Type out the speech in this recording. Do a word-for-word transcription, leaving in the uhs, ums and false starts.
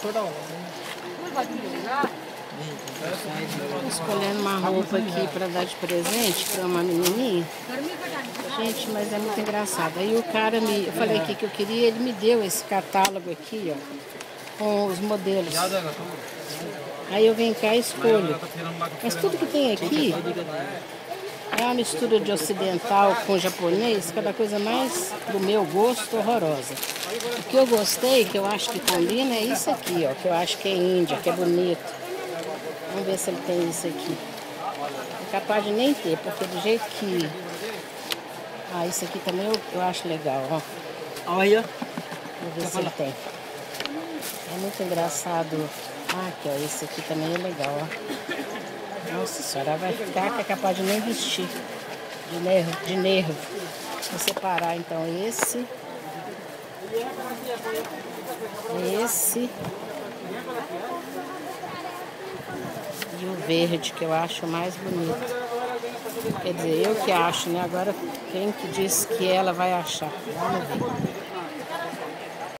Tô escolhendo uma roupa aqui para dar de presente para uma menininha. Gente, mas é muito engraçado. Aí o cara me... Eu falei aqui que eu queria, ele me deu esse catálogo aqui, ó, com os modelos. Aí eu venho cá e escolho. Mas tudo que tem aqui é uma mistura de ocidental com japonês, cada coisa mais do meu gosto, horrorosa. O que eu gostei, que eu acho que combina, é isso aqui, ó, que eu acho que é índia, que é bonito. Vamos ver se ele tem isso aqui. É capaz de nem ter, porque do jeito que... Ah, isso aqui também eu, eu acho legal, ó. Olha. Vamos ver se ele tem. É muito engraçado. Ah, aqui, ó, esse aqui também é legal, ó. Nossa senhora, vai ficar que é capaz de nem vestir. De nervo, de nervo. Vou separar então esse. Esse. E o verde, que eu acho mais bonito. Quer dizer, eu que acho, né? Agora quem que disse que ela vai achar? Vamos ver.